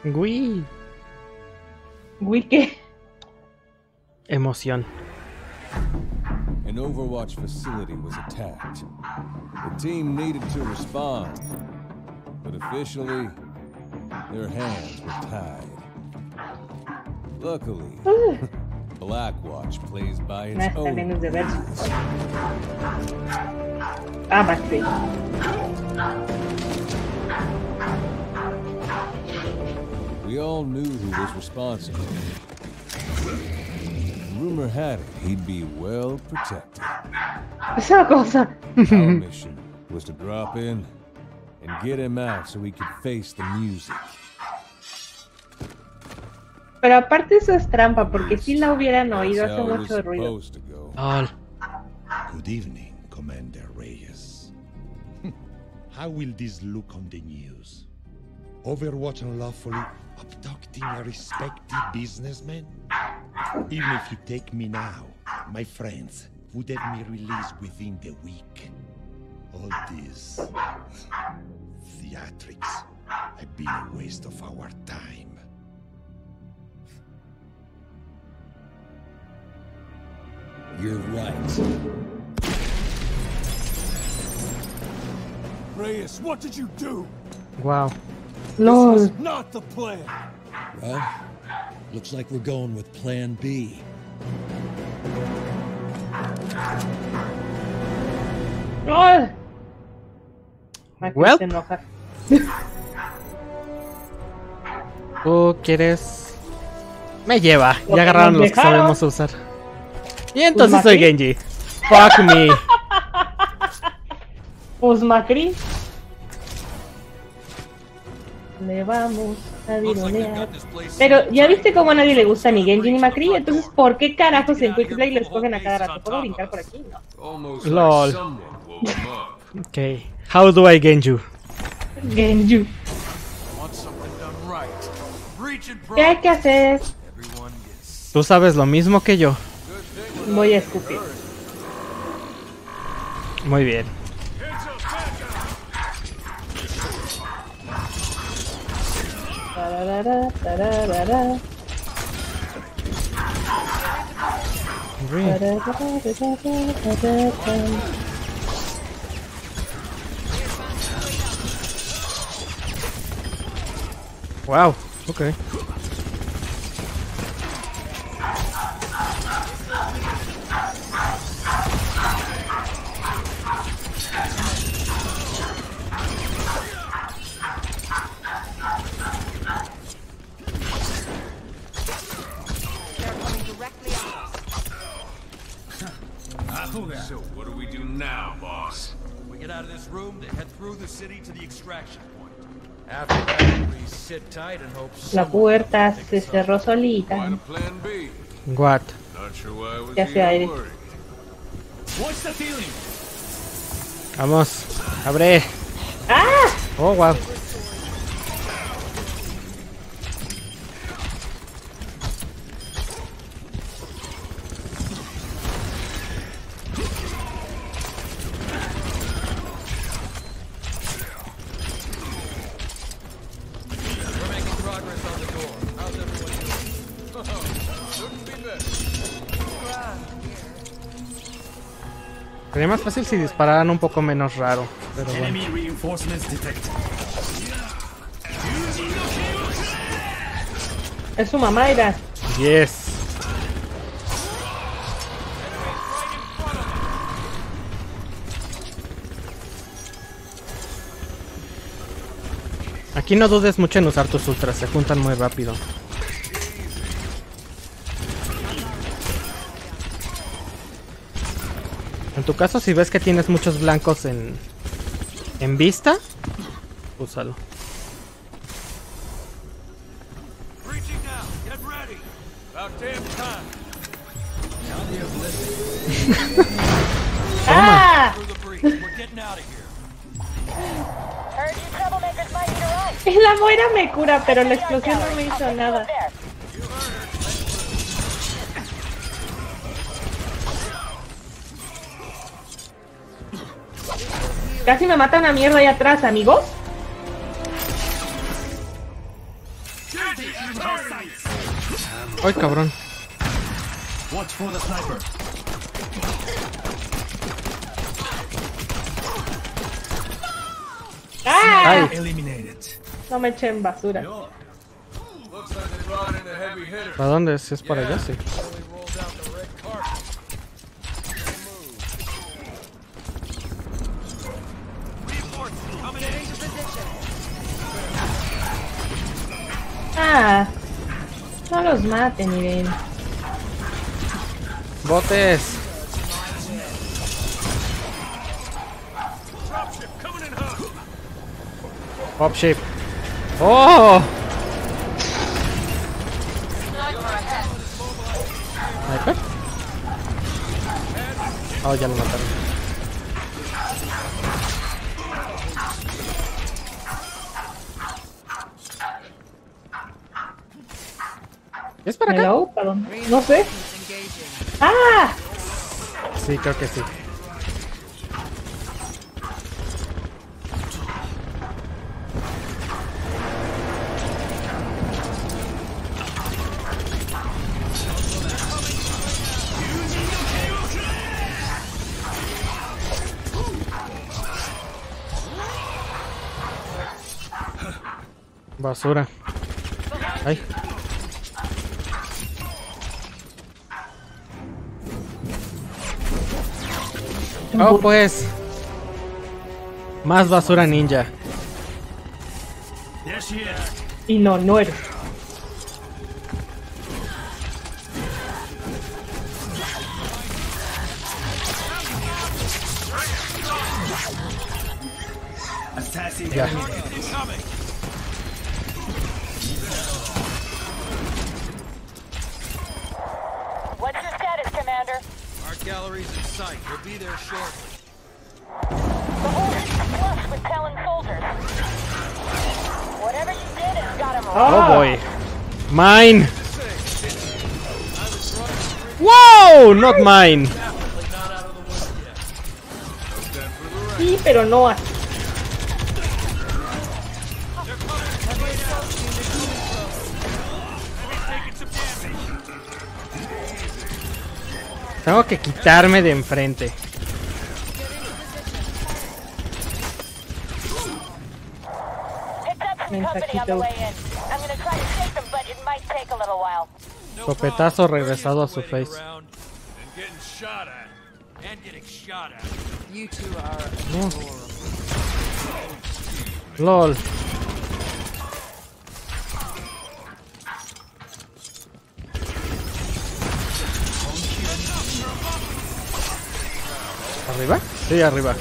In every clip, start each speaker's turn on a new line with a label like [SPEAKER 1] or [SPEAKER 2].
[SPEAKER 1] Uy,
[SPEAKER 2] Uy, ¿qué?
[SPEAKER 1] emoción.
[SPEAKER 3] An Overwatch facility was attacked. The team needed to respond, but officially, their hands were tied. Luckily, Blackwatch plays by
[SPEAKER 2] Nah,
[SPEAKER 3] its
[SPEAKER 2] también
[SPEAKER 3] own.
[SPEAKER 2] es de ver. Ah, Backstreet.
[SPEAKER 3] We all knew who was responsible. Rumor had it he'd be well protected.
[SPEAKER 2] Esa cosa.
[SPEAKER 3] Our mission was to drop in and get him out so he could face the music.
[SPEAKER 2] Pero aparte eso es trampa, porque si la hubieran oído
[SPEAKER 3] That's
[SPEAKER 2] hace
[SPEAKER 3] how it was
[SPEAKER 2] mucho ruido.
[SPEAKER 3] supposed to go.
[SPEAKER 1] Lol.
[SPEAKER 4] Good evening, Commander Reyes. How will this look on the news? Overwatch unlawfully abducting a respected businessman? Even if you take me now, my friends would have me released within the week. All this theatrics have been a waste of our time.
[SPEAKER 3] You're right. Reyes, what did you do?
[SPEAKER 1] Wow.
[SPEAKER 2] LOL.
[SPEAKER 3] Not the plan.
[SPEAKER 5] Well, looks like we're going with Plan B.
[SPEAKER 2] LOL. Aquí
[SPEAKER 1] Well.
[SPEAKER 2] se enoja.
[SPEAKER 1] ¿Tú quieres? Me lleva.
[SPEAKER 2] Lo
[SPEAKER 1] Ya
[SPEAKER 2] que
[SPEAKER 1] agarraron
[SPEAKER 2] nos
[SPEAKER 1] los que
[SPEAKER 2] dejaron.
[SPEAKER 1] sabemos usar. Y entonces
[SPEAKER 2] Pues,
[SPEAKER 1] soy
[SPEAKER 2] Macri.
[SPEAKER 1] Genji. Fuck me.
[SPEAKER 2] Pues Macri. Le vamos a dironear. Pero ya viste cómo a nadie le gusta ni Genji ni Macri. Entonces, ¿por qué carajos en Quickplay les cogen a cada rato? ¿Puedo brincar por aquí? No.
[SPEAKER 3] Almost
[SPEAKER 1] Lol.
[SPEAKER 3] like someone woke him up.
[SPEAKER 1] Okay. How do I Genju?
[SPEAKER 2] Genju.
[SPEAKER 3] Want something done right. Reach it, bro.
[SPEAKER 2] ¿Qué hay que hacer?
[SPEAKER 3] Everyone gets
[SPEAKER 1] Tú sabes lo mismo que yo.
[SPEAKER 2] Voy a escupir.
[SPEAKER 1] Muy bien.
[SPEAKER 2] Tararara, tararara, tararara.
[SPEAKER 1] Wow. Okay.
[SPEAKER 3] So what do we do now, boss?
[SPEAKER 6] We get out of this room, they head through the city to the extraction point. After that, we sit tight and hope
[SPEAKER 2] La
[SPEAKER 6] someone
[SPEAKER 2] puerta
[SPEAKER 6] picks
[SPEAKER 2] se
[SPEAKER 6] us up.
[SPEAKER 2] cerró
[SPEAKER 3] Why
[SPEAKER 2] solita.
[SPEAKER 3] the plan B?
[SPEAKER 1] What?
[SPEAKER 3] Not sure why I was
[SPEAKER 2] Ya hace aire.
[SPEAKER 3] even worried.
[SPEAKER 6] What's the feeling?
[SPEAKER 1] Vamos. Abre.
[SPEAKER 2] ¡Ah!
[SPEAKER 1] Oh, wow.
[SPEAKER 6] We're making progress on the door. How's everyone doing?
[SPEAKER 3] Couldn't be better.
[SPEAKER 1] Sería más fácil si dispararan un poco menos raro. Pero bueno.
[SPEAKER 6] Enemy reinforcements detected.
[SPEAKER 2] Es su mamá, Ira.
[SPEAKER 1] Yes. Aquí no dudes mucho en usar tus ultras, se juntan muy rápido. En tu caso, si ves que tienes muchos blancos en vista, úsalo.
[SPEAKER 6] Reaching now. Get ready. About damn time.
[SPEAKER 2] ¡Ah!
[SPEAKER 6] Through the breach. We're getting out of here.
[SPEAKER 7] Heard you troublemakers might need a ride.
[SPEAKER 2] Y la Moira me cura, pero la explosión no me hizo nada.
[SPEAKER 7] There.
[SPEAKER 2] Casi me mata una mierda ahí atrás, amigos.
[SPEAKER 1] Ay, cabrón.
[SPEAKER 8] Watch for the sniper.
[SPEAKER 2] ¡Ah!
[SPEAKER 1] Ay.
[SPEAKER 8] Eliminated.
[SPEAKER 2] No me echen basura.
[SPEAKER 6] Looks like they brought in a heavy hitter.
[SPEAKER 1] ¿Para dónde es? ¿Es para allá? Sí.
[SPEAKER 6] Really rolled out the red carpet.
[SPEAKER 2] Ah, no los maten, Irene.
[SPEAKER 1] ¡Botes! Dropship. ¡Oh! ¿Sniper? Oh, ya lo mataron. ¿Es para acá?
[SPEAKER 2] Hello, perdón. No sé. ¡Ah!
[SPEAKER 1] Sí, creo que sí. Basura. Ay. Oh, pues. Más basura ninja.
[SPEAKER 8] There she is.
[SPEAKER 2] Y no, no eres.
[SPEAKER 8] Assassin
[SPEAKER 1] Ya.
[SPEAKER 8] eliminated.
[SPEAKER 7] What's your status, Commander?
[SPEAKER 6] Our gallery's in sight. We'll be there shortly.
[SPEAKER 7] The whole city's flush with Talon soldiers. Whatever you did has got him right.
[SPEAKER 1] Oh boy. Mine. Wow, not mine.
[SPEAKER 2] Sí, pero no así.
[SPEAKER 1] Tengo que quitarme de enfrente.
[SPEAKER 7] Picked up some company on the way in. I'm gonna try to shake them, but it might take a little while.
[SPEAKER 1] Sopetazo regresado a su
[SPEAKER 6] Waiting
[SPEAKER 1] face.
[SPEAKER 6] around and getting shot at. And getting shot at.
[SPEAKER 9] You two are
[SPEAKER 1] LOL. ¿Arriba? Sí, arriba.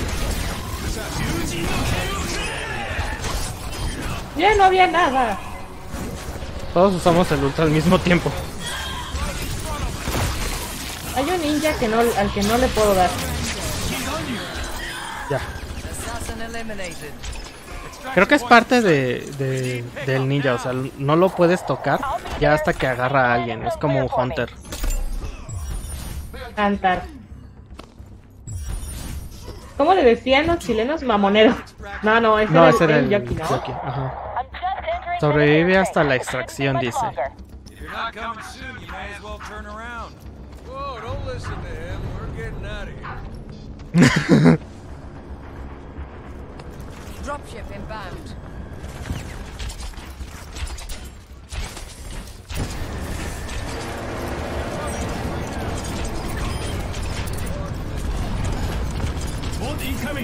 [SPEAKER 2] Ya no había nada.
[SPEAKER 1] Todos usamos el ultra al mismo tiempo.
[SPEAKER 2] Hay un ninja que no, al que no le puedo dar.
[SPEAKER 1] Ya.
[SPEAKER 9] assassin eliminated.
[SPEAKER 1] Creo que es parte del ninja, o sea, no lo puedes tocar ya hasta que agarra a alguien. Es como un hunter.
[SPEAKER 2] Cantar. ¿Cómo le decían los chilenos? Mamonero. No, ese
[SPEAKER 1] No,
[SPEAKER 2] era
[SPEAKER 1] ese era
[SPEAKER 2] el
[SPEAKER 1] el
[SPEAKER 2] jockey, ¿no?
[SPEAKER 1] jockey, ajá.
[SPEAKER 7] I'm just entering
[SPEAKER 1] Sobrevive
[SPEAKER 7] the
[SPEAKER 1] hasta la
[SPEAKER 7] Shouldn't
[SPEAKER 1] extracción,
[SPEAKER 7] take
[SPEAKER 1] dice.
[SPEAKER 7] much longer.
[SPEAKER 6] If you're not coming soon, you may as well turn around. Whoa, don't listen to him. We're getting out of here.
[SPEAKER 9] Dropship inbound.
[SPEAKER 8] Bolt incoming.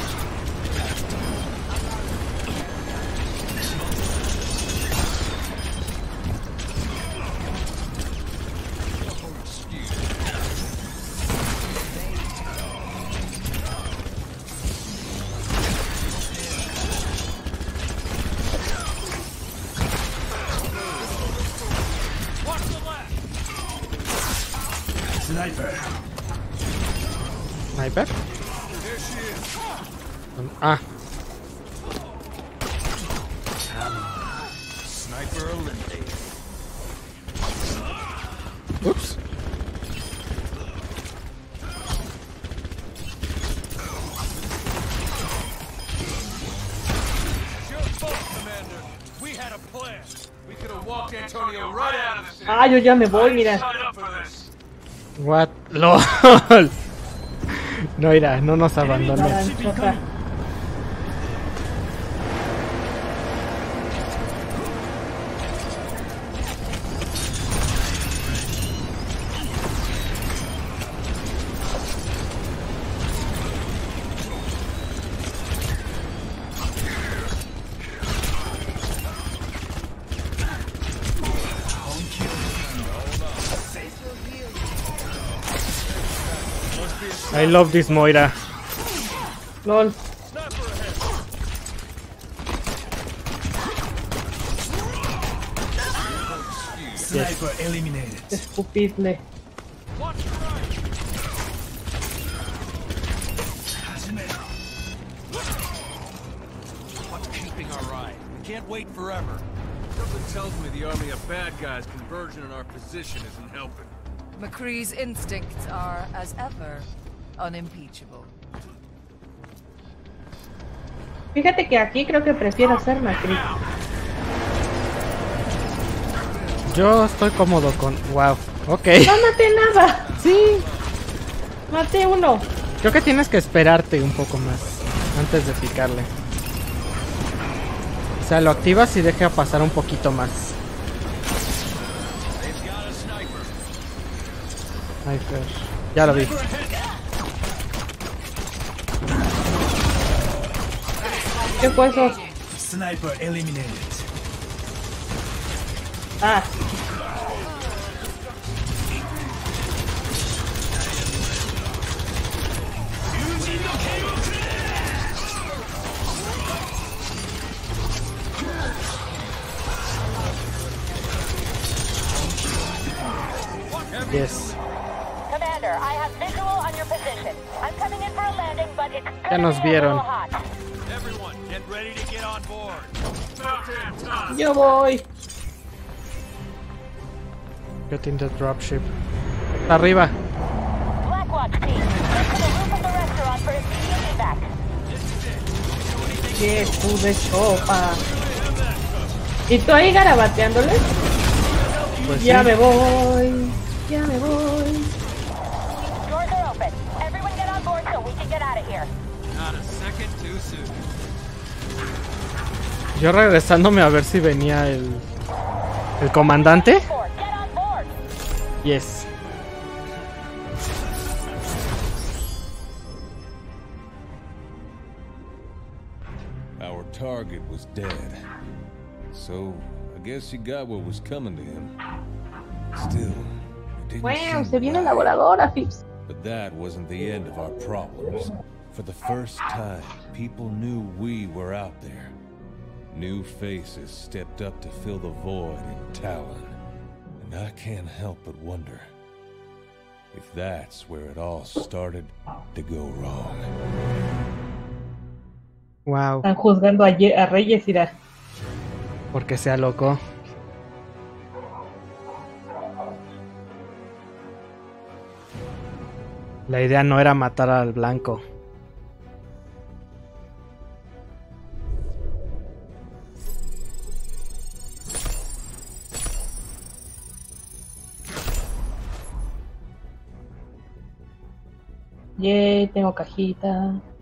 [SPEAKER 8] Sniper.
[SPEAKER 1] ¿Sniper? Ah,
[SPEAKER 6] Sniper eliminated.
[SPEAKER 1] ups.
[SPEAKER 6] Your fault, Commander. We had a plan. We could have walked Antonio right out of this
[SPEAKER 2] Ah, yo ya me voy, mira.
[SPEAKER 1] What? LOL. No irá, no nos abandones.
[SPEAKER 2] Naranjota.
[SPEAKER 1] I love this Moira.
[SPEAKER 2] LOL.
[SPEAKER 8] Sniper eliminated.
[SPEAKER 2] Escupidle.
[SPEAKER 6] What's keeping our eye? We can't wait forever. Something tells me the army of bad guys converging in our position isn't helping.
[SPEAKER 9] McCree's instincts are, as ever, unimpeachable.
[SPEAKER 2] Fíjate que aquí creo que prefiero ser Macri.
[SPEAKER 1] Yo estoy cómodo con... Wow. Ok.
[SPEAKER 2] No maté nada.
[SPEAKER 1] Sí.
[SPEAKER 2] Maté uno.
[SPEAKER 1] Creo que tienes que esperarte un poco más antes de picarle. O sea, lo activas y deja pasar un poquito más. Ay, Fer. Ya lo vi.
[SPEAKER 2] ¿Qué fue eso?
[SPEAKER 8] Sniper eliminated.
[SPEAKER 2] Ah.
[SPEAKER 1] Yes.
[SPEAKER 7] Commander, I have visual on your position. I'm coming in for a landing, but it's
[SPEAKER 1] Ya nos vieron.
[SPEAKER 6] Everyone, get ready to get on board.
[SPEAKER 2] Yo voy.
[SPEAKER 1] Getting the dropship. Arriba.
[SPEAKER 7] Blackwatch team, get to the roof of the restaurant for immediate evac.
[SPEAKER 2] Qué de sopa. ¿Y tú ahí garabateándoles?
[SPEAKER 1] Pues
[SPEAKER 2] Ya
[SPEAKER 1] sí.
[SPEAKER 2] me voy. Ya me voy.
[SPEAKER 7] Doors are open. Everyone get on board so we can get out of here.
[SPEAKER 6] Not a second too soon.
[SPEAKER 1] Yo regresándome a ver si venía el comandante.
[SPEAKER 7] Get on board.
[SPEAKER 1] Yes.
[SPEAKER 3] Our target was dead. So, I guess he got what was coming to him. Still, it didn't
[SPEAKER 2] Wow,
[SPEAKER 3] seem
[SPEAKER 2] se viene
[SPEAKER 3] right.
[SPEAKER 2] la voladora, Fips.
[SPEAKER 3] But that wasn't the end of our problems. For the first time, people knew we were out there. New faces stepped up to fill the void in Talon. And I can't help but wonder if that's where it all started to go wrong.
[SPEAKER 1] Wow.
[SPEAKER 2] Están juzgando a Reyes, irá.
[SPEAKER 1] Porque sea loco. La idea no era matar al blanco.
[SPEAKER 2] Yay, tengo cajita.